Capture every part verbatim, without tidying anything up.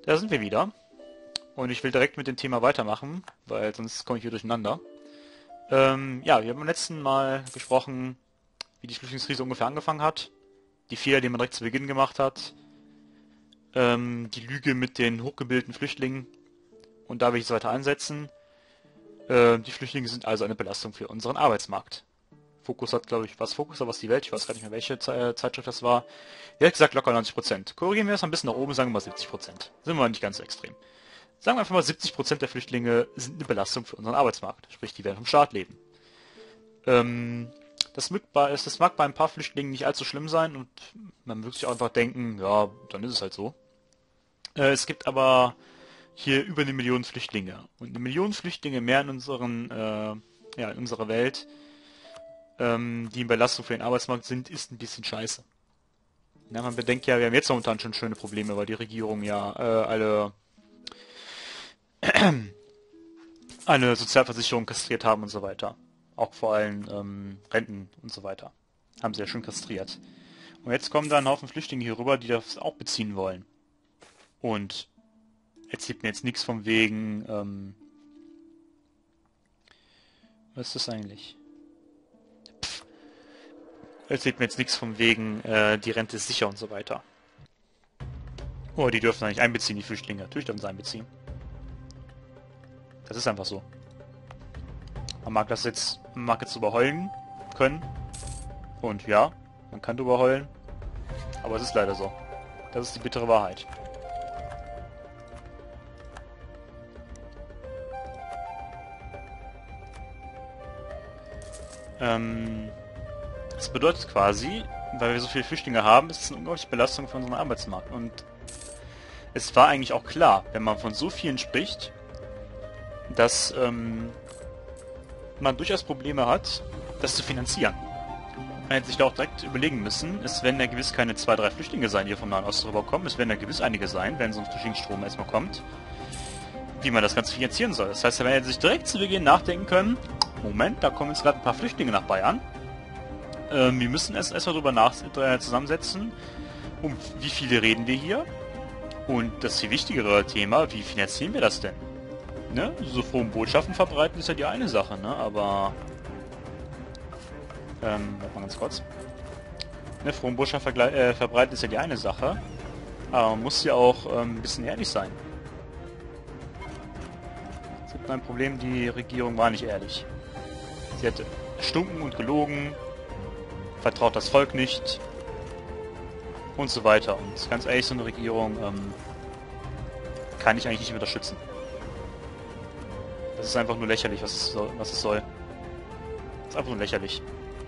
Da sind wir wieder. Und ich will direkt mit dem Thema weitermachen, weil sonst komme ich hier durcheinander. Ähm, ja, wir haben beim letzten Mal gesprochen, wie die Flüchtlingskrise ungefähr angefangen hat. Die Fehler, die man direkt zu Beginn gemacht hat. Ähm, die Lüge mit den hochgebildeten Flüchtlingen. Und da will ich es weiter ansetzen. Äh, die Flüchtlinge sind also eine Belastung für unseren Arbeitsmarkt. Fokus hat, glaube ich, was Fokus, aber was die Welt, ich weiß gar nicht mehr, welche Ze Zeitschrift das war. Er hat gesagt, locker neunzig Prozent. Korrigieren wir das ein bisschen nach oben, sagen wir mal siebzig Prozent. Sind wir nicht ganz so extrem. Sagen wir einfach mal, siebzig Prozent der Flüchtlinge sind eine Belastung für unseren Arbeitsmarkt. Sprich, die werden vom Staat leben. Ähm, das, bei, das mag bei ein paar Flüchtlingen nicht allzu schlimm sein und man würde sich auch einfach denken, ja, dann ist es halt so. Äh, es gibt aber hier über eine Million Flüchtlinge. Und eine Million Flüchtlinge mehr in unseren, äh, ja, in unserer Welt, ähm, die in Belastung für den Arbeitsmarkt sind, ist ein bisschen scheiße. Ja, man bedenkt ja, wir haben jetzt momentan schon schöne Probleme, weil die Regierung ja äh, alle eine Sozialversicherung kastriert haben und so weiter. Auch vor allem ähm, Renten und so weiter. Haben sie ja schon kastriert. Und jetzt kommen da ein Haufen Flüchtlinge hier rüber, die das auch beziehen wollen. Und erzählt mir jetzt nichts von wegen, ähm, was ist das eigentlich? Pff. Erzählt mir jetzt nichts von wegen, äh, die Rente ist sicher und so weiter. Oh, die dürfen eigentlich einbeziehen, die Flüchtlinge. Natürlich dürfen sie einbeziehen. Das ist einfach so. Man mag das jetzt, man mag jetzt überheulen können. Und ja, man kann drüber heulen. Aber es ist leider so. Das ist die bittere Wahrheit. Ähm, das bedeutet quasi, weil wir so viele Flüchtlinge haben, ist es eine unglaubliche Belastung für unseren Arbeitsmarkt. Und es war eigentlich auch klar, wenn man von so vielen spricht, dass ähm, man durchaus Probleme hat, das zu finanzieren. Man hätte sich da auch direkt überlegen müssen, es werden ja gewiss keine zwei, drei Flüchtlinge sein, die hier vom Nahen Osten rüberkommen, es werden ja gewiss einige sein, wenn so ein Flüchtlingsstrom erstmal kommt, wie man das Ganze finanzieren soll. Das heißt, man hätte sich direkt zu Beginn nachdenken können, Moment, da kommen jetzt gerade ein paar Flüchtlinge nach Bayern, ähm, wir müssen erst erstmal drüber nach äh, zusammensetzen, um wie viele reden wir hier, und das viel wichtigere Thema, wie finanzieren wir das denn? Ne? So frohen Botschaften verbreiten ist ja die eine Sache, ne? Aber ähm, warte mal ganz kurz. Ne, frohen Botschaften äh, verbreiten ist ja die eine Sache, aber man muss ja auch ähm, ein bisschen ehrlich sein. Es gibt ein Problem, die Regierung war nicht ehrlich. Sie hätte stunken und gelogen, vertraut das Volk nicht und so weiter. Und ganz ehrlich, so eine Regierung ähm, kann ich eigentlich nicht unterstützen. Das ist einfach nur lächerlich, was es soll. Was es soll. Das ist einfach nur lächerlich.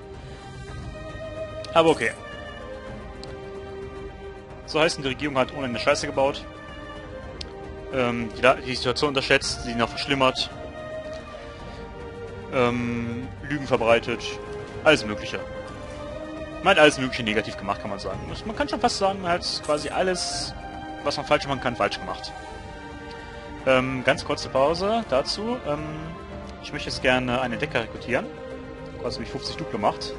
Aber okay. So heißt, die Regierung hat ohne eine Scheiße gebaut. Ähm, die, die Situation unterschätzt, sie noch verschlimmert. Ähm, Lügen verbreitet. Alles Mögliche. Man hat alles Mögliche negativ gemacht, kann man sagen. Man kann schon fast sagen, man hat quasi alles, was man falsch machen kann, falsch gemacht. Ähm, ganz kurze Pause dazu. Ähm, ich möchte jetzt gerne eine Decker rekrutieren. Quasi mich fünfzig Duplo macht.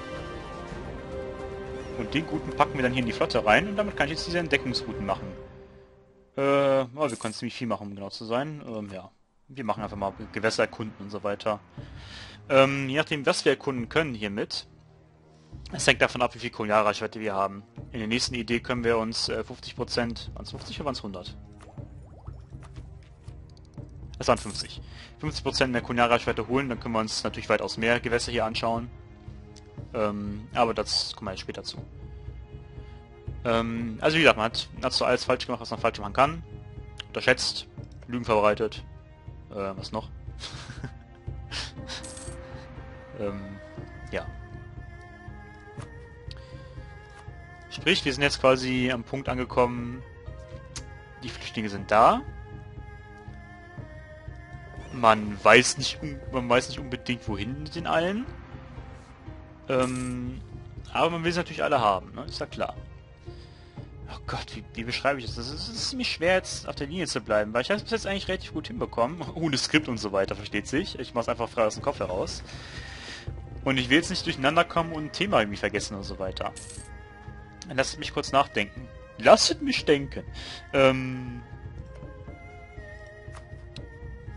Und den Guten packen wir dann hier in die Flotte rein und damit kann ich jetzt diese Entdeckungsrouten machen. Äh, oh, wir können ziemlich viel machen, um genau zu sein. Ähm, ja. Wir machen einfach mal Gewässer erkunden und so weiter. Ähm, je nachdem, was wir erkunden können hiermit. Es hängt davon ab, wie viel Kolonialreichweite wir haben. In der nächsten Idee können wir uns äh, fünfzig Prozent... Waren es fünfzig oder waren es hundert? Es waren fünfzig. fünfzig Prozent mehr Kolonialreichweite holen, dann können wir uns natürlich weitaus mehr Gewässer hier anschauen. Ähm, aber das kommen wir jetzt später zu. Ähm, also wie gesagt, man hat, hat so alles falsch gemacht, was man falsch machen kann. Unterschätzt, Lügen verbreitet. Äh, was noch? ähm, ja. Sprich, wir sind jetzt quasi am Punkt angekommen, die Flüchtlinge sind da. Man weiß nicht, man weiß nicht unbedingt, wohin mit den allen. Ähm, aber man will sie natürlich alle haben, ne? Ist ja klar. Oh Gott, wie, wie beschreibe ich das? Es ist, ist ziemlich schwer, jetzt auf der Linie zu bleiben, weil ich habe es bis jetzt eigentlich relativ gut hinbekommen. Ohne Skript und so weiter, versteht sich. Ich mache es einfach frei aus dem Kopf heraus. Und ich will jetzt nicht durcheinander kommen und ein Thema irgendwie vergessen und so weiter. Lasst mich kurz nachdenken. Lasst mich denken. Ähm,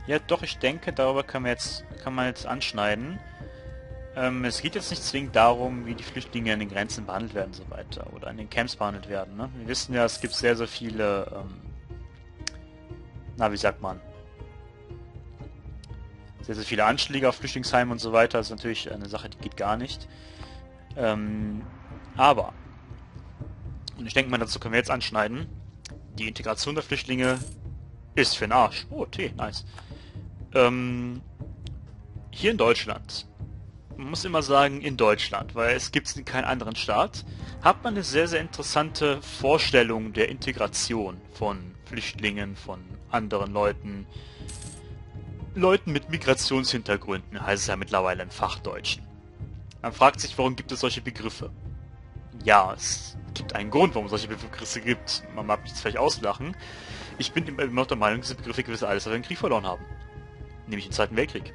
Ja, doch, ich denke, darüber kann man jetzt, kann man jetzt anschneiden. Ähm, es geht jetzt nicht zwingend darum, wie die Flüchtlinge an den Grenzen behandelt werden und so weiter. Oder an den Camps behandelt werden. Ne? Wir wissen ja, es gibt sehr, sehr viele, ähm, na, wie sagt man, sehr, sehr viele Anschläge auf Flüchtlingsheime und so weiter. Das ist natürlich eine Sache, die geht gar nicht. Ähm, aber, und ich denke mal, dazu können wir jetzt anschneiden, die Integration der Flüchtlinge ist für den Arsch. Oh, Tee, nice. Ähm, hier in Deutschland, man muss immer sagen in Deutschland, weil es gibt es in keinem anderen Staat, hat man eine sehr, sehr interessante Vorstellung der Integration von Flüchtlingen, von anderen Leuten, Leuten mit Migrationshintergründen, heißt es ja mittlerweile im Fachdeutschen. Man fragt sich, warum gibt es solche Begriffe? Ja, es gibt einen Grund, warum es solche Begriffe gibt. Man mag mich jetzt vielleicht auslachen. Ich bin immer noch der Meinung, diese Begriffe gewisse alles, weil wir den Krieg verloren haben. Nämlich den Zweiten Weltkrieg.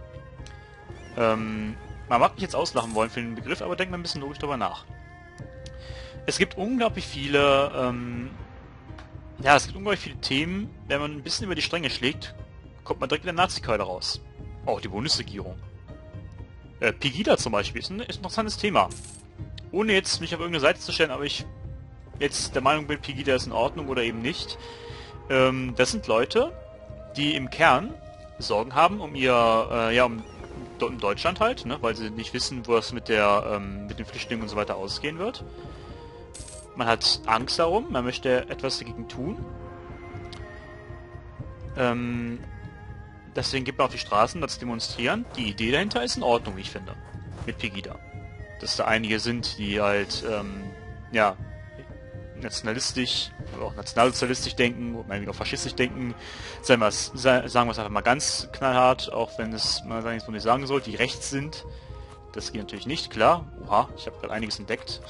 Ähm, man mag mich jetzt auslachen wollen für den Begriff, aber denkt mal ein bisschen logisch darüber nach. Es gibt unglaublich viele, ähm, ja, es gibt unglaublich viele Themen, wenn man ein bisschen über die Stränge schlägt, kommt man direkt mit der Nazi-Keule raus. Auch die Bundesregierung. Äh, Pegida zum Beispiel ist ein, ist ein interessantes Thema. Ohne jetzt mich auf irgendeine Seite zu stellen, aber ich jetzt der Meinung bin, Pegida ist in Ordnung oder eben nicht. Ähm, das sind Leute, die im Kern Sorgen haben um ihr, äh, ja, um, um Deutschland halt, ne, weil sie nicht wissen, wo es mit der, ähm, mit den Flüchtlingen und so weiter ausgehen wird. Man hat Angst darum, man möchte etwas dagegen tun. Ähm, deswegen geht man auf die Straßen, das demonstrieren. Die Idee dahinter ist in Ordnung, wie ich finde, mit Pegida. Dass da einige sind, die halt, ähm, ja, nationalistisch oder auch nationalsozialistisch denken, oder meinetwegen auch faschistisch denken, sagen wir es sagen wir es einfach mal ganz knallhart, auch wenn es, man sagen jetzt nicht sagen soll, die rechts sind. Das geht natürlich nicht, klar. Oha, ich habe gerade einiges entdeckt.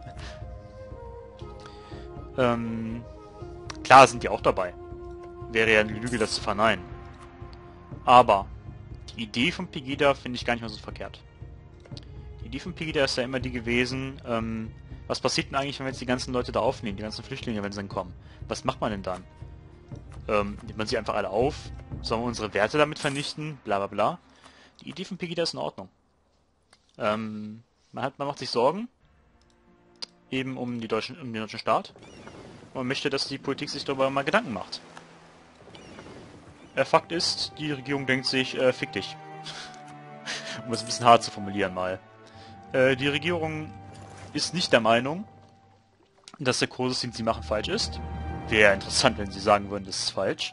ähm, klar sind die auch dabei. Wäre ja eine Lüge, das zu verneinen. Aber die Idee von Pegida finde ich gar nicht mal so verkehrt. Die Idee von Pegida ist ja immer die gewesen, ähm, was passiert denn eigentlich, wenn wir jetzt die ganzen Leute da aufnehmen, die ganzen Flüchtlinge, wenn sie dann kommen? Was macht man denn dann? Ähm, nimmt man sie einfach alle auf? Sollen wir unsere Werte damit vernichten? Bla bla bla. Die Idee von Pegida ist in Ordnung. Ähm, man, hat, man macht sich Sorgen, eben um, die deutschen, um den deutschen Staat. Und man möchte, dass die Politik sich darüber mal Gedanken macht. Der Fakt ist, die Regierung denkt sich, äh, fick dich. Um es ein bisschen hart zu formulieren mal. Äh, die Regierung ist nicht der Meinung, dass der Kurs, den sie machen, falsch ist. Wäre interessant, wenn sie sagen würden, das ist falsch.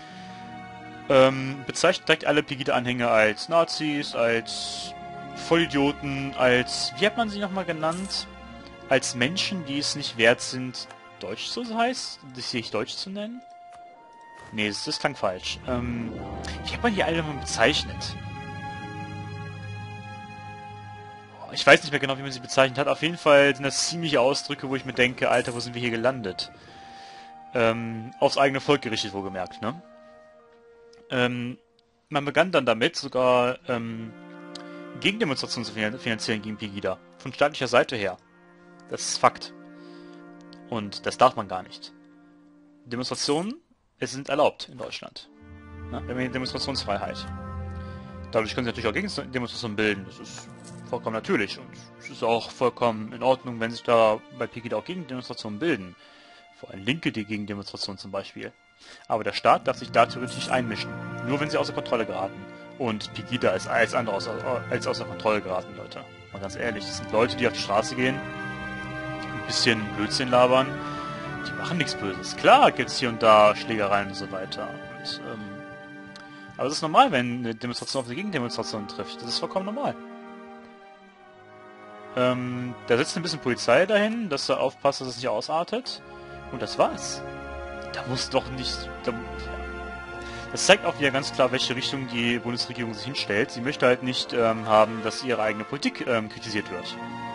Ähm, bezeichnet direkt alle Pegida-Anhänger als Nazis, als Vollidioten, als, wie hat man sie nochmal genannt? Als Menschen, die es nicht wert sind, Deutsch zu heißt, sich Deutsch zu nennen? Nee, das, das klang falsch. Ähm, wie hat man die alle mal bezeichnet? Ich weiß nicht mehr genau, wie man sie bezeichnet hat. Auf jeden Fall sind das ziemliche Ausdrücke, wo ich mir denke, Alter, wo sind wir hier gelandet? Ähm, aufs eigene Volk gerichtet, wohlgemerkt, ne? Ähm, man begann dann damit, sogar ähm, Gegendemonstrationen zu finanzieren gegen Pegida. Von staatlicher Seite her. Das ist Fakt. Und das darf man gar nicht. Demonstrationen, es sind erlaubt in Deutschland. Ne? Wir haben hier Demonstrationsfreiheit. Dadurch können sie natürlich auch Gegendemonstrationen bilden. Das ist vollkommen natürlich. Und es ist auch vollkommen in Ordnung, wenn sich da bei Pegida auch Gegendemonstrationen bilden. Vor allem Linke, die Gegendemonstrationen zum Beispiel. Aber der Staat darf sich da theoretisch nicht einmischen. Nur wenn sie außer Kontrolle geraten. Und Pegida ist als andere außer, als außer Kontrolle geraten, Leute. Mal ganz ehrlich, das sind Leute, die auf die Straße gehen, ein bisschen Blödsinn labern. Die machen nichts Böses. Klar gibt's hier und da Schlägereien und so weiter. Und, ähm, aber es ist normal, wenn eine Demonstration auf eine Gegendemonstration trifft. Das ist vollkommen normal. Ähm, da sitzt ein bisschen Polizei dahin, dass er aufpasst, dass es nicht ausartet. Und das war's. Da muss doch nicht... Da, ja. Das zeigt auch wieder ganz klar, welche Richtung die Bundesregierung sich hinstellt. Sie möchte halt nicht ähm, haben, dass ihre eigene Politik ähm, kritisiert wird.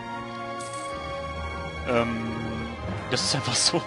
Ähm, das ist einfach so.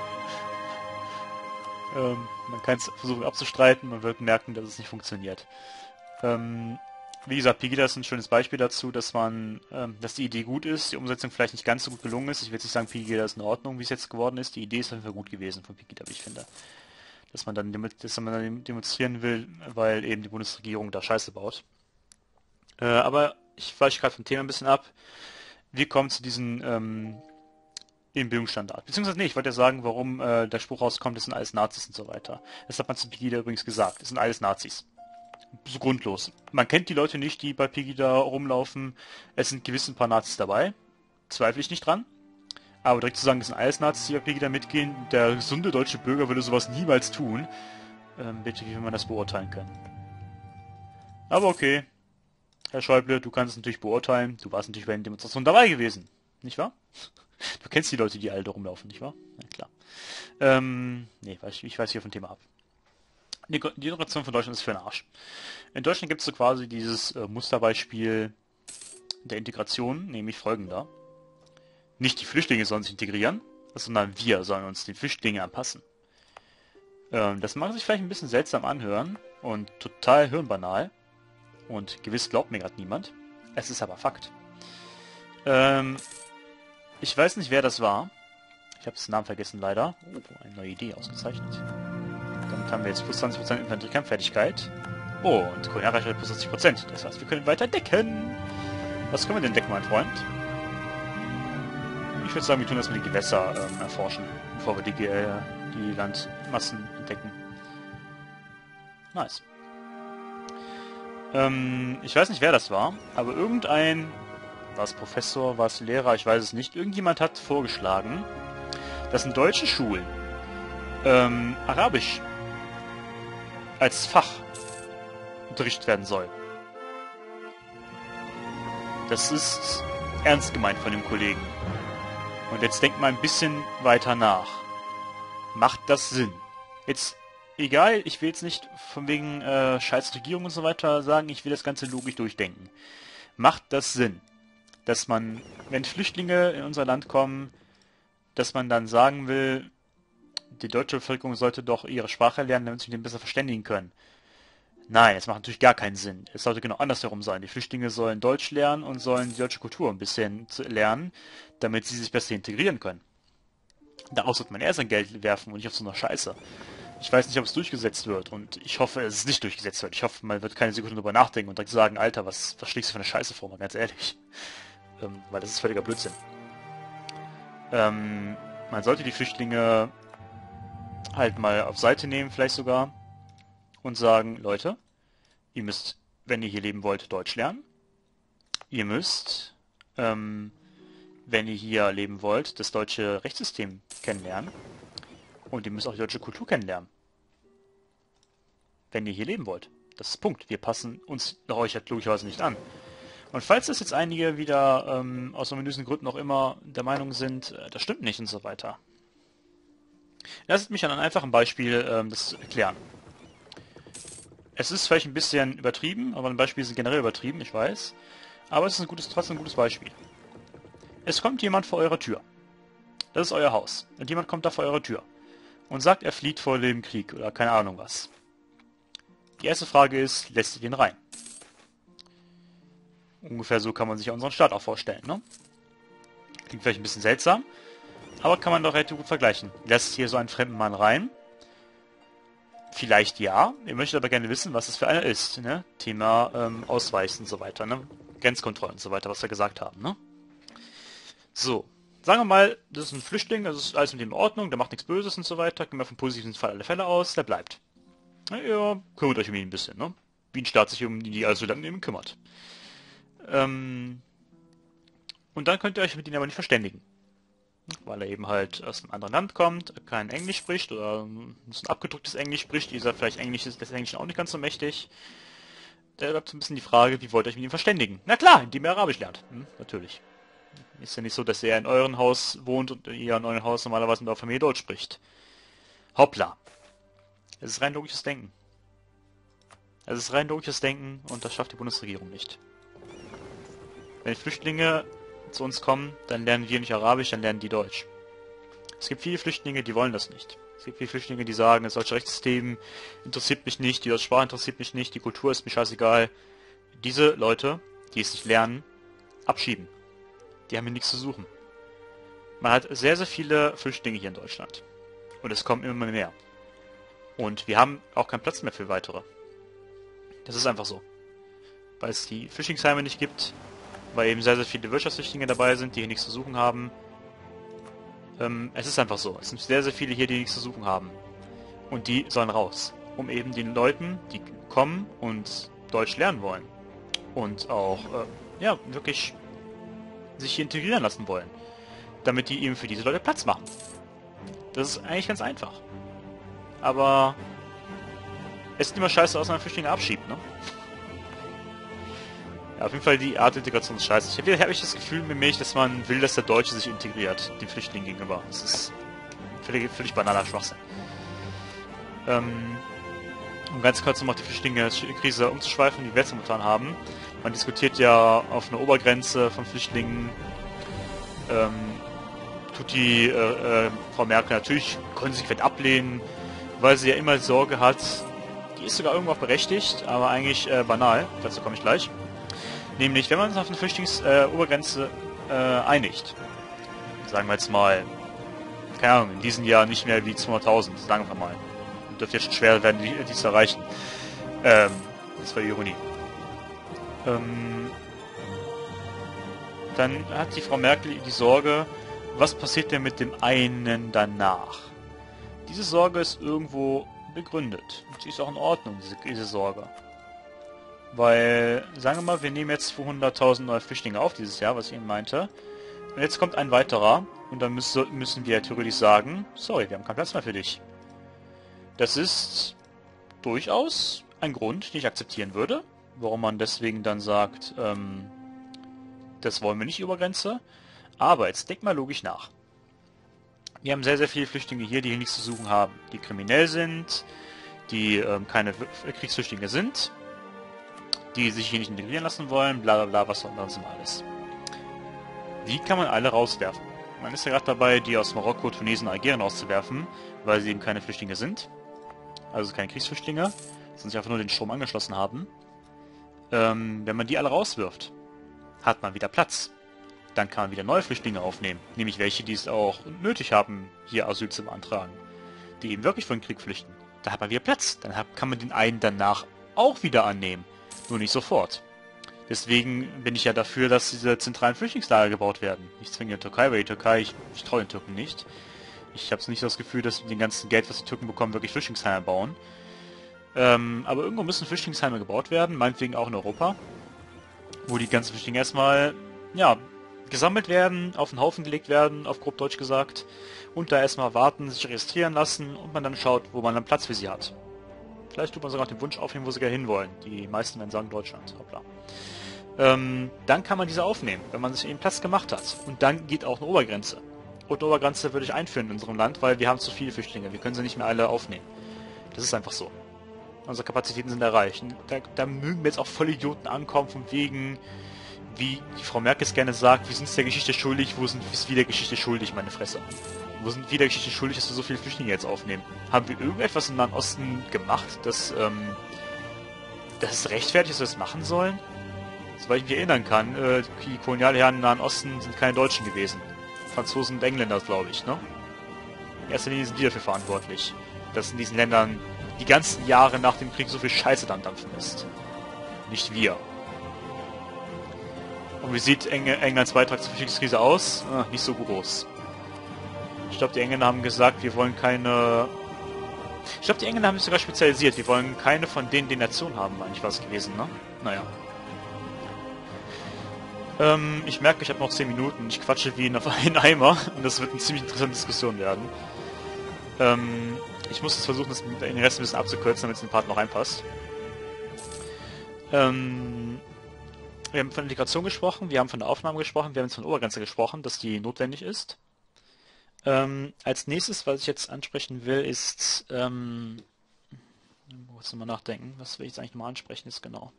ähm, man kann es versuchen abzustreiten, man wird merken, dass es nicht funktioniert. Ähm, wie gesagt, Pegida ist ein schönes Beispiel dazu, dass man, ähm, dass die Idee gut ist, die Umsetzung vielleicht nicht ganz so gut gelungen ist. Ich will jetzt nicht sagen, Pegida ist in Ordnung, wie es jetzt geworden ist. Die Idee ist auf jeden Fall gut gewesen von Pegida, wie ich finde. dass man dann, dass man dann demonstrieren will, weil eben die Bundesregierung da Scheiße baut. Äh, aber ich weiche gerade vom Thema ein bisschen ab. Wir kommen zu diesen ähm, im Bildungsstandard. Beziehungsweise, nee, ich wollte ja sagen, warum äh, der Spruch rauskommt, das sind alles Nazis und so weiter. Das hat man zu Pegida übrigens gesagt. Das sind alles Nazis. So grundlos. Man kennt die Leute nicht, die bei Pegida rumlaufen. Es sind gewiss ein paar Nazis dabei. Zweifle ich nicht dran. Aber direkt zu sagen, das sind alles Nazis, die bei Pegida mitgehen, der gesunde deutsche Bürger würde sowas niemals tun. Ähm, bitte, wie will man das beurteilen können? Aber okay. Herr Schäuble, du kannst es natürlich beurteilen. Du warst natürlich bei den Demonstrationen dabei gewesen. Nicht wahr? Du kennst die Leute, die alle da rumlaufen, nicht wahr? Ja, klar. Ähm, nee, ich weiß hier vom Thema ab. Die Integration von Deutschland ist für den Arsch. In Deutschland gibt es so quasi dieses äh, Musterbeispiel der Integration, nämlich folgender. Nicht die Flüchtlinge sollen sich integrieren, sondern wir sollen uns den Flüchtlingen anpassen. Ähm, das mag sich vielleicht ein bisschen seltsam anhören und total hirnbanal. Und gewiss glaubt mir gerade niemand. Es ist aber Fakt. Ähm, ich weiß nicht, wer das war. Ich habe den Namen vergessen, leider. Oh, eine neue Idee, ausgezeichnet. Damit haben wir jetzt plus zwanzig Prozent Infanteriekampffertigkeit. Oh, und Kolonialreichweite plus sechzig Prozent. Das heißt, wir können weiter decken. Was können wir denn decken, mein Freund? Ich würde sagen, wir tun erstmal die Gewässer ähm, erforschen, bevor wir die, äh, die Landmassen entdecken. Nice. Ähm, ich weiß nicht, wer das war, aber irgendein, war es Professor, war es Lehrer, ich weiß es nicht, irgendjemand hat vorgeschlagen, dass in deutschen Schulen ähm, Arabisch als Fach unterrichtet werden soll. Das ist ernst gemeint von dem Kollegen. Und jetzt denkt mal ein bisschen weiter nach. Macht das Sinn? Jetzt, egal, ich will jetzt nicht von wegen äh, scheiß Regierung und so weiter sagen, ich will das Ganze logisch durchdenken. Macht das Sinn, dass man, wenn Flüchtlinge in unser Land kommen, dass man dann sagen will, die deutsche Bevölkerung sollte doch ihre Sprache lernen, damit sie sich mit dem besser verständigen können? Nein, es macht natürlich gar keinen Sinn. Es sollte genau andersherum sein. Die Flüchtlinge sollen Deutsch lernen und sollen die deutsche Kultur ein bisschen lernen, damit sie sich besser integrieren können. Daraus sollte man erst sein Geld werfen und nicht auf so eine Scheiße. Ich weiß nicht, ob es durchgesetzt wird und ich hoffe, es ist nicht durchgesetzt wird. Ich hoffe, man wird keine Sekunde darüber nachdenken und direkt sagen, Alter, was, was schlägst du für eine Scheiße vor, mal ganz ehrlich. Ähm, weil das ist völliger Blödsinn. Ähm, man sollte die Flüchtlinge halt mal auf Seite nehmen, vielleicht sogar, und sagen, Leute, ihr müsst, wenn ihr hier leben wollt, Deutsch lernen. Ihr müsst, ähm, wenn ihr hier leben wollt, das deutsche Rechtssystem kennenlernen. Und ihr müsst auch die deutsche Kultur kennenlernen. Wenn ihr hier leben wollt. Das ist Punkt. Wir passen uns euch halt logischerweise nicht an. Und falls das jetzt einige wieder ähm, aus ominösen Gründen auch immer der Meinung sind, äh, das stimmt nicht und so weiter. Lasst mich an einem einfachen Beispiel ähm, das erklären. Es ist vielleicht ein bisschen übertrieben, aber ein Beispiel sind generell übertrieben, ich weiß. Aber es ist ein gutes, trotzdem ein gutes Beispiel. Es kommt jemand vor eure Tür. Das ist euer Haus. Und jemand kommt da vor eure Tür. Und sagt, er flieht vor dem Krieg oder keine Ahnung was. Die erste Frage ist, lässt ihr den rein? Ungefähr so kann man sich unseren Staat auch vorstellen, ne? Klingt vielleicht ein bisschen seltsam, aber kann man doch relativ gut vergleichen. Lässt hier so einen fremden Mann rein? Vielleicht ja. Ihr möchtet aber gerne wissen, was es für einer ist, ne? Thema ähm, Ausweis und so weiter, ne? Grenzkontrollen und so weiter, was wir gesagt haben, ne? So. Sagen wir mal, das ist ein Flüchtling, das ist alles mit ihm in Ordnung, der macht nichts Böses und so weiter, gehen wir vom positiven Fall alle Fälle aus, der bleibt. Na, ihr kümmert euch um ihn ein bisschen, ne? Wie ein Staat sich um die Asylanten kümmert. Ähm, und dann könnt ihr euch mit ihm aber nicht verständigen. Weil er eben halt aus einem anderen Land kommt, kein Englisch spricht oder ein abgedrücktes Englisch spricht, dieser vielleicht Englisch ist, des Englischen auch nicht ganz so mächtig. Da bleibt so ein bisschen die Frage, wie wollt ihr euch mit ihm verständigen? Na klar, indem er Arabisch lernt. Hm, natürlich. Ist ja nicht so, dass er in eurem Haus wohnt und ihr in eurem Haus normalerweise mit eurer Familie Deutsch spricht. Hoppla. Es ist rein logisches Denken. Es ist rein logisches Denken und das schafft die Bundesregierung nicht. Wenn Flüchtlinge zu uns kommen, dann lernen wir nicht Arabisch, dann lernen die Deutsch. Es gibt viele Flüchtlinge, die wollen das nicht. Es gibt viele Flüchtlinge, die sagen, das deutsche Rechtssystem interessiert mich nicht, die deutsche Sprache interessiert mich nicht, die Kultur ist mir scheißegal. Diese Leute, die es nicht lernen, abschieben. Die haben hier nichts zu suchen. Man hat sehr, sehr viele Flüchtlinge hier in Deutschland. Und es kommen immer mehr. Und wir haben auch keinen Platz mehr für weitere. Das ist einfach so. Weil es die Flüchtlingsheime nicht gibt, weil eben sehr, sehr viele Wirtschaftsflüchtlinge dabei sind, die hier nichts zu suchen haben. Ähm, es ist einfach so. Es sind sehr, sehr viele hier, die nichts zu suchen haben. Und die sollen raus. Um eben den Leuten, die kommen und Deutsch lernen wollen. Und auch, äh, ja, wirklich sich hier integrieren lassen wollen. Damit die eben für diese Leute Platz machen. Das ist eigentlich ganz einfach. Aber es sieht immer scheiße aus, wenn man Flüchtlinge abschiebt, ne? Ja, auf jeden Fall die Art Integration ist scheiße. Ich habe hab ich das Gefühl mit mir, dass man will, dass der Deutsche sich integriert, den Flüchtlingen gegenüber. Das ist völlig, völlig banaler Schwachsinn. Ähm, um ganz kurz nochmal die Flüchtlingskrise umzuschweifen, die wir jetzt momentan haben. Man diskutiert ja auf einer Obergrenze von Flüchtlingen. Ähm, tut die äh, äh, Frau Merkel natürlich konsequent ablehnen, weil sie ja immer Sorge hat. Die ist sogar irgendwo auch berechtigt, aber eigentlich äh, banal. Dazu komme ich gleich. Nämlich, wenn man sich auf eine Flüchtlingsobergrenze äh, äh, einigt, sagen wir jetzt mal, keine Ahnung, in diesem Jahr nicht mehr wie zweihunderttausend, sagen wir mal. Dürfte jetzt schwer werden, die, die zu erreichen. Ähm, das war Ironie. Ähm, dann hat die Frau Merkel die Sorge, was passiert denn mit dem einen danach? Diese Sorge ist irgendwo begründet. Und sie ist auch in Ordnung, diese, diese Sorge. Weil, sagen wir mal, wir nehmen jetzt zweihunderttausend neue Flüchtlinge auf dieses Jahr, was ich eben meinte. Und jetzt kommt ein weiterer. Und dann müssen, müssen wir theoretisch sagen, sorry, wir haben keinen Platz mehr für dich. Das ist durchaus ein Grund, den ich akzeptieren würde. Warum man deswegen dann sagt, ähm, das wollen wir nicht über Grenze. Aber jetzt denk mal logisch nach. Wir haben sehr, sehr viele Flüchtlinge hier, die hier nichts zu suchen haben. Die kriminell sind, die ähm, keine Kriegsflüchtlinge sind, die sich hier nicht integrieren lassen wollen, bla bla bla, was auch sonst immer alles. Wie kann man alle rauswerfen? Man ist ja gerade dabei, die aus Marokko, Tunesien, Algerien rauszuwerfen, weil sie eben keine Flüchtlinge sind. Also keine Kriegsflüchtlinge, sondern sich einfach nur den Strom angeschlossen haben. Ähm, wenn man die alle rauswirft, hat man wieder Platz. Dann kann man wieder neue Flüchtlinge aufnehmen. Nämlich welche, die es auch nötig haben, hier Asyl zu beantragen. Die eben wirklich von Krieg flüchten. Da hat man wieder Platz. Dann kann man den einen danach auch wieder annehmen. Nur nicht sofort. Deswegen bin ich ja dafür, dass diese zentralen Flüchtlingslager gebaut werden. Nicht zwingend in der Türkei, weil die Türkei, ich, ich traue den Türken nicht. Ich habe nicht das Gefühl, dass mit dem ganzen Geld, was die Türken bekommen, wirklich Flüchtlingsheime bauen. Ähm, aber irgendwo müssen Flüchtlingsheime gebaut werden, meinetwegen auch in Europa. Wo die ganzen Flüchtlinge erstmal, ja, gesammelt werden, auf den Haufen gelegt werden, auf grob Deutsch gesagt. Und da erstmal warten, sich registrieren lassen und man dann schaut, wo man dann Platz für sie hat. Vielleicht tut man sogar den Wunsch aufnehmen, wo sie gerne hinwollen. Die meisten werden sagen Deutschland. Hoppla. Ähm, dann kann man diese aufnehmen, wenn man sich eben Platz gemacht hat. Und dann geht auch eine Obergrenze. Und eine Obergrenze würde ich einführen in unserem Land, weil wir haben zu viele Flüchtlinge. Wir können sie nicht mehr alle aufnehmen. Das ist einfach so. Unsere Kapazitäten sind erreicht. Da, da mögen wir jetzt auch Vollidioten ankommen, von wegen, wie die Frau Merkel es gerne sagt, wir sind es der Geschichte schuldig, wo sind wir der Geschichte schuldig, meine Fresse. Wo sind wir der Geschichte schuldig, dass wir so viele Flüchtlinge jetzt aufnehmen? Haben wir irgendetwas im Nahen Osten gemacht, dass, ähm, dass es rechtfertigt ist, dass wir das machen sollen? Soweit ich mich erinnern kann, äh, die Kolonialherren im Nahen Osten sind keine Deutschen gewesen. Franzosen und Engländer, glaube ich, ne? In erster Linie sind die dafür verantwortlich, dass in diesen Ländern die ganzen Jahre nach dem Krieg so viel Scheiße dann dampfen ist. Nicht wir. Und wie sieht Eng Englands Beitrag zur Flüchtlingskrise aus? Ah, nicht so groß. Ich glaube, die Engländer haben gesagt, wir wollen keine... Ich glaube, die Engländer haben sich sogar spezialisiert. Wir wollen keine von denen die Nation haben, war nicht was gewesen, ne? Naja. Ähm, ich merke, ich habe noch zehn Minuten. Ich quatsche wie in einem Eimer. Und das wird eine ziemlich interessante Diskussion werden. Ähm, ich muss jetzt versuchen, das, den Rest ein bisschen abzukürzen, damit es in den Part noch reinpasst. Ähm... Wir haben von Integration gesprochen, wir haben von der Aufnahme gesprochen, wir haben jetzt von Obergrenze gesprochen, dass die notwendig ist. Ähm, als nächstes, was ich jetzt ansprechen will, ist, ähm, muss mal nachdenken, was will ich jetzt eigentlich nochmal ansprechen, ist genau.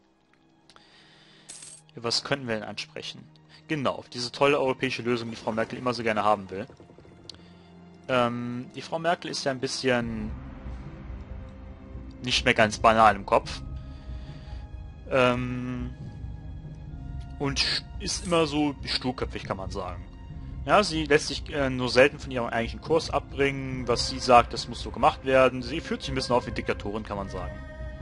Was könnten wir denn ansprechen? Genau, diese tolle europäische Lösung, die Frau Merkel immer so gerne haben will. Ähm, die Frau Merkel ist ja ein bisschen nicht mehr ganz banal im Kopf. Ähm... Und ist immer so sturköpfig, kann man sagen. Ja, sie lässt sich äh, nur selten von ihrem eigentlichen Kurs abbringen. Was sie sagt, das muss so gemacht werden. Sie führt sich ein bisschen auf wie Diktatorin, kann man sagen.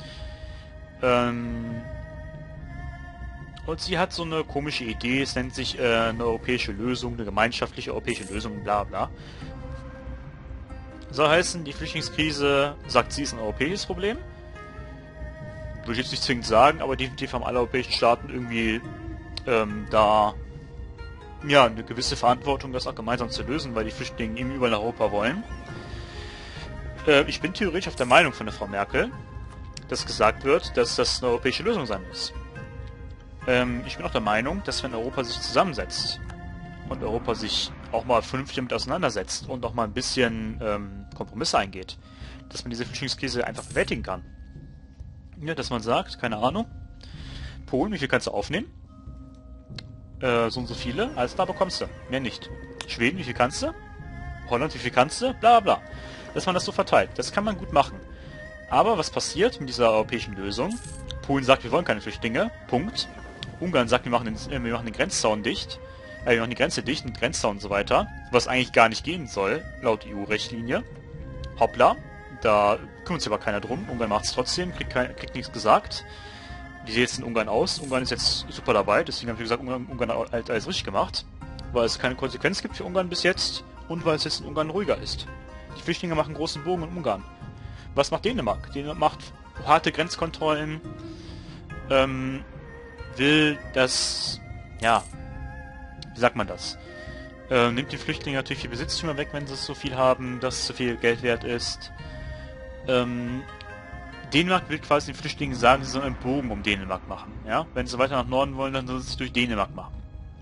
Ähm und sie hat so eine komische Idee. Es nennt sich äh, eine europäische Lösung, eine gemeinschaftliche europäische Lösung, bla bla. Soll heißen, die Flüchtlingskrise, sagt sie, ist ein europäisches Problem. Würde ich jetzt nicht zwingend sagen, aber definitiv haben alle europäischen Staaten irgendwie ähm, da ja eine gewisse Verantwortung, das auch gemeinsam zu lösen, weil die Flüchtlinge eben überall nach Europa wollen. Äh, ich bin theoretisch auf der Meinung von der Frau Merkel, dass gesagt wird, dass das eine europäische Lösung sein muss. Ähm, ich bin auch der Meinung, dass wenn Europa sich zusammensetzt und Europa sich auch mal vernünftig damit auseinandersetzt und auch mal ein bisschen ähm, Kompromisse eingeht, dass man diese Flüchtlingskrise einfach bewältigen kann. Ja, dass man sagt, keine Ahnung, Polen, wie viel kannst du aufnehmen? Äh, so und so viele, alles klar, bekommst du. Mehr nicht. Schweden, wie viel kannst du? Holland, wie viel kannst du? Bla bla. Dass man das so verteilt. Das kann man gut machen. Aber was passiert mit dieser europäischen Lösung? Polen sagt, wir wollen keine Flüchtlinge. Punkt. Ungarn sagt, wir machen den, äh, wir machen den Grenzzaun dicht. Äh, wir machen die Grenze dicht, den Grenzzaun und so weiter. Was eigentlich gar nicht gehen soll, laut E U-Richtlinie. Hoppla. Da kümmert sich aber keiner drum. Ungarn macht es trotzdem, kriegt, kein, kriegt nichts gesagt. Wie sieht jetzt in Ungarn aus? Ungarn ist jetzt super dabei, deswegen haben wir gesagt, Ungarn, Ungarn hat alles richtig gemacht. Weil es keine Konsequenz gibt für Ungarn bis jetzt und weil es jetzt in Ungarn ruhiger ist. Die Flüchtlinge machen großen Bogen in Ungarn. Was macht Dänemark? Dänemark macht harte Grenzkontrollen, ähm, will das, ja, wie sagt man das? Äh, nimmt die Flüchtlinge natürlich die Besitztümer weg, wenn sie so viel haben, dass zu viel Geld wert ist. Ähm, Dänemark will quasi den Flüchtlingen sagen, sie sollen einen Bogen um Dänemark machen. Ja? Wenn sie weiter nach Norden wollen, dann sollen sie es durch Dänemark machen.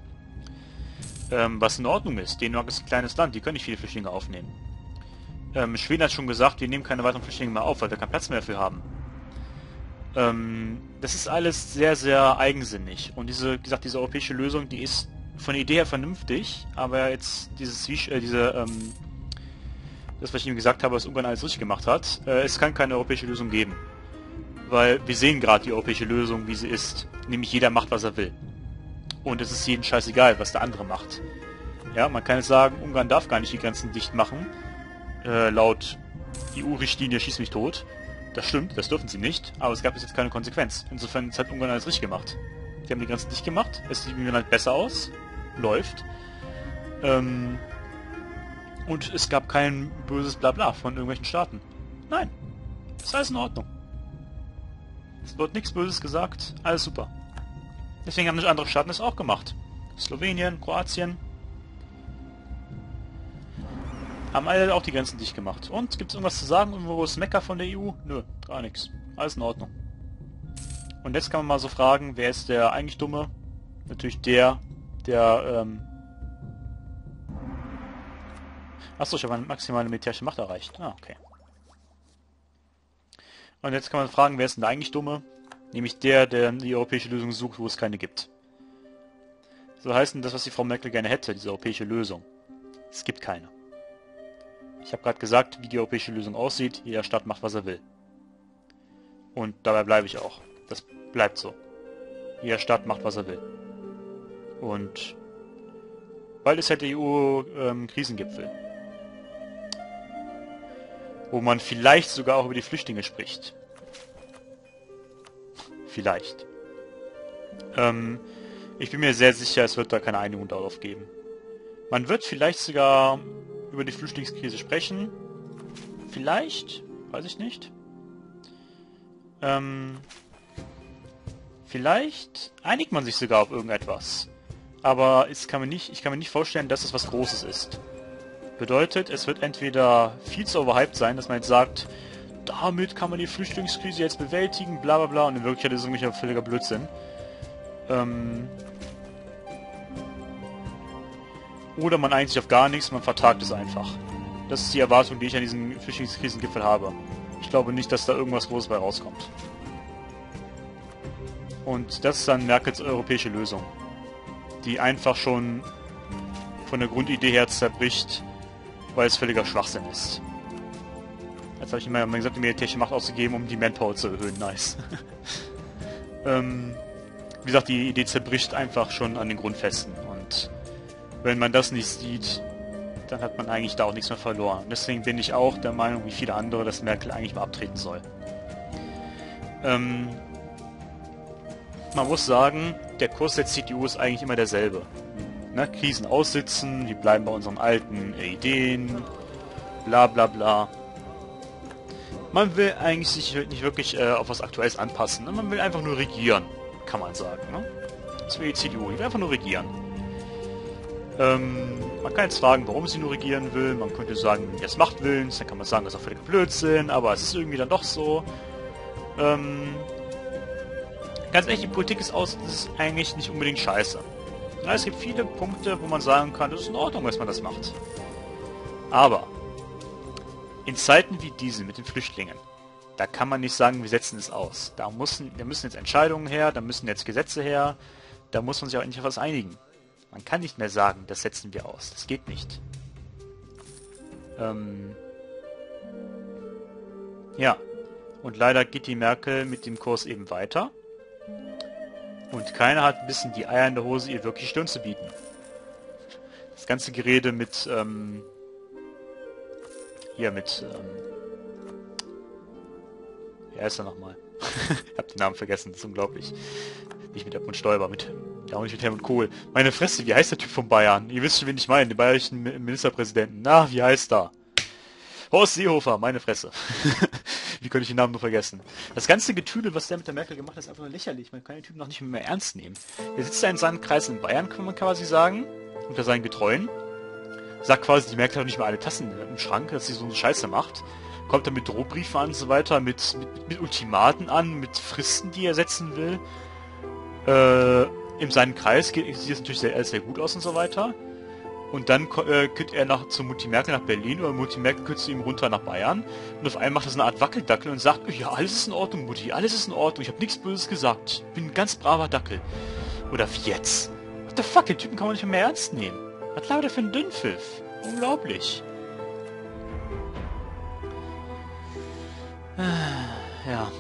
Ähm, was in Ordnung ist. Dänemark ist ein kleines Land, die können nicht viele Flüchtlinge aufnehmen. Ähm, Schweden hat schon gesagt, wir nehmen keine weiteren Flüchtlinge mehr auf, weil wir keinen Platz mehr dafür haben. Ähm, das ist alles sehr, sehr eigensinnig. Und diese, wie gesagt, diese europäische Lösung, die ist von der Idee her vernünftig, aber jetzt dieses, äh, diese, ähm, das, was ich ihm gesagt habe, was Ungarn alles richtig gemacht hat, äh, es kann keine europäische Lösung geben. Weil wir sehen gerade die europäische Lösung, wie sie ist. Nämlich jeder macht, was er will. Und es ist jedem scheißegal, was der andere macht. Ja, man kann jetzt sagen, Ungarn darf gar nicht die Grenzen dicht machen. Äh, laut E U-Richtlinie schießt mich tot. Das stimmt, das dürfen sie nicht, aber es gab bis jetzt keine Konsequenz. Insofern hat Ungarn alles richtig gemacht. Die haben die Grenzen dicht gemacht, es sieht im Land besser aus, läuft. Ähm, und es gab kein böses Blabla von irgendwelchen Staaten. Nein, ist alles in Ordnung. Es wird nichts Böses gesagt, alles super. Deswegen haben andere Staaten es auch gemacht. Slowenien, Kroatien. Haben alle auch die Grenzen dicht gemacht. Und gibt es irgendwas zu sagen, irgendwo ist Mekka von der E U? Nö, gar nichts. Alles in Ordnung. Und jetzt kann man mal so fragen, wer ist der eigentlich Dumme? Natürlich der, der, ähm... Achso, ich habe eine maximale militärische Macht erreicht. Ah, okay. Und jetzt kann man fragen, wer ist denn der eigentlich Dumme? Nämlich der, der die europäische Lösung sucht, wo es keine gibt. So heißt denn das, was die Frau Merkel gerne hätte, diese europäische Lösung. Es gibt keine. Ich habe gerade gesagt, wie die europäische Lösung aussieht. Jeder Staat macht, was er will. Und dabei bleibe ich auch. Das bleibt so. Jeder Staat macht, was er will. Und bald ist halt der E U-Krisengipfel. Ähm, wo man vielleicht sogar auch über die Flüchtlinge spricht. Vielleicht. Ähm, ich bin mir sehr sicher, es wird da keine Einigung darauf geben. Man wird vielleicht sogar über die Flüchtlingskrise sprechen. Vielleicht, weiß ich nicht. Ähm, vielleicht einigt man sich sogar auf irgendetwas. Aber es kann mir nicht, ich kann mir nicht vorstellen, dass es was Großes ist. Bedeutet, es wird entweder viel zu overhyped sein, dass man jetzt sagt, damit kann man die Flüchtlingskrise jetzt bewältigen, bla bla bla, und in Wirklichkeit ist es irgendwie ein völliger Blödsinn. Ähm, oder man einigt sich auf gar nichts, man vertagt es einfach. Das ist die Erwartung, die ich an diesem Flüchtlingskrisengipfel habe. Ich glaube nicht, dass da irgendwas Großes bei rauskommt. Und das ist dann Merkels europäische Lösung, die einfach schon von der Grundidee her zerbricht, weil es völliger Schwachsinn ist. Jetzt habe ich immer gesagt, die militärische Macht ausgegeben, um die Manpower zu erhöhen. Nice. ähm, wie gesagt, die Idee zerbricht einfach schon an den Grundfesten. Und Wenn man das nicht sieht, dann hat man eigentlich da auch nichts mehr verloren. Deswegen bin ich auch der Meinung, wie viele andere, dass Merkel eigentlich mal abtreten soll. Ähm, man muss sagen, der Kurs der C D U ist eigentlich immer derselbe. Ne? Krisen aussitzen, wir bleiben bei unseren alten Ideen, bla bla bla. Man will eigentlich sich nicht wirklich äh, auf was Aktuelles anpassen. Ne? Man will einfach nur regieren, kann man sagen. Ne? Das will die C D U, die will einfach nur regieren. Ähm, man kann jetzt fragen, warum sie nur regieren will. Man könnte sagen, des Machtwillens, dann kann man sagen, das ist auch völliger Blödsinn, aber es ist irgendwie dann doch so. Ähm, ganz ehrlich, die Politik ist, aus, ist eigentlich nicht unbedingt scheiße. Ja, es gibt viele Punkte, wo man sagen kann, das ist in Ordnung, dass man das macht. Aber in Zeiten wie diese mit den Flüchtlingen, da kann man nicht sagen, wir setzen es aus. Da müssen, da müssen jetzt Entscheidungen her, da müssen jetzt Gesetze her, da muss man sich auch endlich auf was einigen. Man kann nicht mehr sagen, das setzen wir aus. Das geht nicht. Ähm ja. Und leider geht die Merkel mit dem Kurs eben weiter. Und keiner hat ein bisschen die Eier in der Hose, ihr wirklich Stirn zu bieten. Das ganze Gerede mit, ähm, hier mit, ähm, wie heißt er nochmal? Ich hab den Namen vergessen, das ist unglaublich. Nicht mit Edmund Stoiber, mit, ja auch nicht mit Helmut Kohl. Meine Fresse, wie heißt der Typ von Bayern? Ihr wisst schon, wen ich meine, den bayerischen Ministerpräsidenten. Na, wie heißt er? Horst Seehofer, meine Fresse. Wie könnte ich den Namen nur vergessen? Das ganze Getüdel, was der mit der Merkel gemacht hat, ist einfach nur lächerlich. Man kann den Typen noch nicht mehr ernst nehmen. Er sitzt da in seinem Kreis in Bayern, kann man quasi sagen, unter seinen Getreuen. Sagt quasi, die Merkel hat nicht mal alle Tassen im Schrank, dass sie so eine Scheiße macht. Kommt dann mit Drohbriefen an und so weiter, mit, mit, mit Ultimaten an, mit Fristen, die er setzen will. Äh, in seinem Kreis geht, sieht es natürlich sehr, alles sehr gut aus und so weiter. Und dann äh, könnt er nach, zu Mutti Merkel nach Berlin oder Mutti Merkel könnt zu ihm runter nach Bayern. Und auf einmal macht er so eine Art Wackeldackel und sagt, ja, alles ist in Ordnung, Mutti, alles ist in Ordnung, ich habe nichts Böses gesagt. Ich bin ein ganz braver Dackel. Oder wie jetzt? What the fuck, den Typen kann man nicht mehr ernst nehmen. Was labert er für ein Dünnpfiff? Unglaublich. Ja.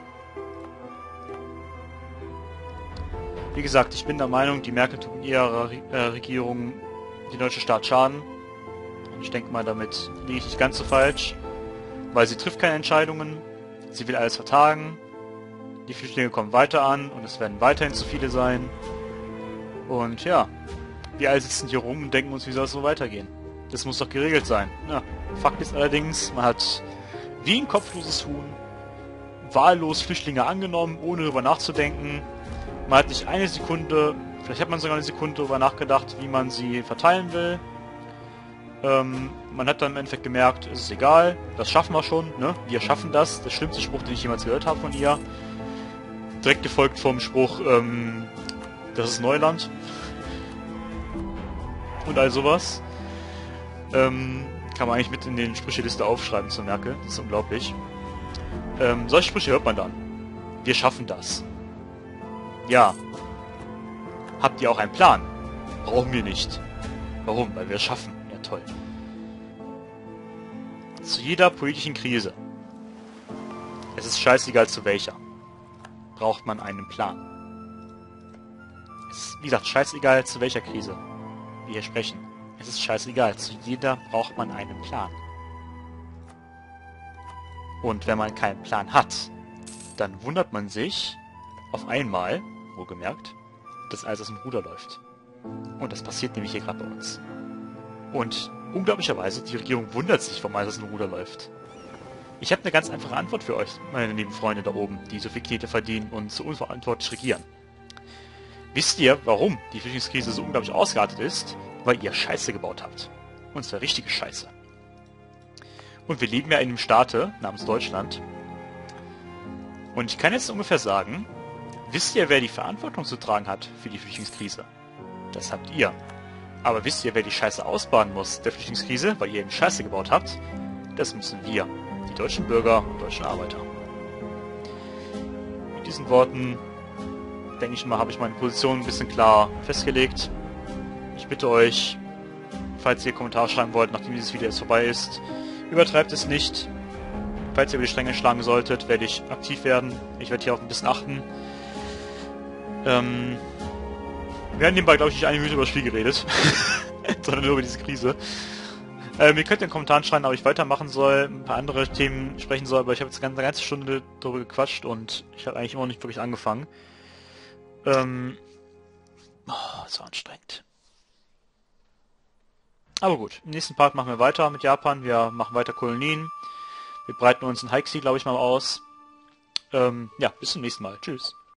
Wie gesagt, ich bin der Meinung, die Merkel tut in ihrer äh, Regierung die deutsche Staat schaden. Und ich denke mal, damit liege ich nicht ganz so falsch. Weil sie trifft keine Entscheidungen, sie will alles vertagen, die Flüchtlinge kommen weiter an und es werden weiterhin zu viele sein. Und ja, wir alle sitzen hier rum und denken uns, wie soll es so weitergehen? Das muss doch geregelt sein. Ja, Fakt ist allerdings, man hat wie ein kopfloses Huhn wahllos Flüchtlinge angenommen, ohne darüber nachzudenken. Man hat nicht eine Sekunde, vielleicht hat man sogar eine Sekunde darüber nachgedacht, wie man sie verteilen will. Ähm, man hat dann im Endeffekt gemerkt, es ist egal, das schaffen wir schon, ne? Wir schaffen das. Der schlimmste Spruch, den ich jemals gehört habe von ihr. Direkt gefolgt vom Spruch, ähm, das ist Neuland. Und all sowas. Ähm, kann man eigentlich mit in den Sprücheliste aufschreiben zu Merkel. Das ist unglaublich. Ähm, solche Sprüche hört man dann. Wir schaffen das. Ja. Habt ihr auch einen Plan? Brauchen wir nicht. Warum? Weil wir es schaffen. Ja, toll. Zu jeder politischen Krise, es ist scheißegal zu welcher, braucht man einen Plan. Es ist, wie gesagt, scheißegal zu welcher Krise wir hier sprechen. Es ist scheißegal. Zu jeder braucht man einen Plan. Und wenn man keinen Plan hat, dann wundert man sich auf einmal, wohlgemerkt, dass alles aus dem Ruder läuft. Und das passiert nämlich hier gerade bei uns. Und unglaublicherweise, die Regierung wundert sich, warum alles aus dem Ruder läuft. Ich habe eine ganz einfache Antwort für euch, meine lieben Freunde da oben, die so viel Knete verdienen und so unverantwortlich regieren. Wisst ihr, warum die Flüchtlingskrise so unglaublich ausgeartet ist? Weil ihr Scheiße gebaut habt. Und zwar richtige Scheiße. Und wir leben ja in einem Staate namens Deutschland. Und ich kann jetzt ungefähr sagen, wisst ihr, wer die Verantwortung zu tragen hat für die Flüchtlingskrise? Das habt ihr. Aber wisst ihr, wer die Scheiße ausbaden muss der Flüchtlingskrise, weil ihr eben Scheiße gebaut habt? Das müssen wir, die deutschen Bürger und deutschen Arbeiter. Mit diesen Worten, denke ich mal, habe ich meine Position ein bisschen klar festgelegt. Ich bitte euch, falls ihr Kommentare schreiben wollt, nachdem dieses Video jetzt vorbei ist, übertreibt es nicht. Falls ihr über die Stränge schlagen solltet, werde ich aktiv werden. Ich werde hier auch ein bisschen achten. Ähm, wir haben nebenbei, glaube ich, nicht eine Minute über das Spiel geredet. sondern nur über diese Krise. Ähm, ihr könnt in den Kommentaren schreiben, ob ich weitermachen soll, ein paar andere Themen sprechen soll, aber ich habe jetzt eine ganze Stunde darüber gequatscht und ich habe eigentlich immer noch nicht wirklich angefangen. Ähm, oh, so anstrengend. Aber gut, im nächsten Part machen wir weiter mit Japan, wir machen weiter Kolonien, wir breiten uns in Haiksea, glaube ich, mal aus. Ähm, ja, bis zum nächsten Mal. Tschüss.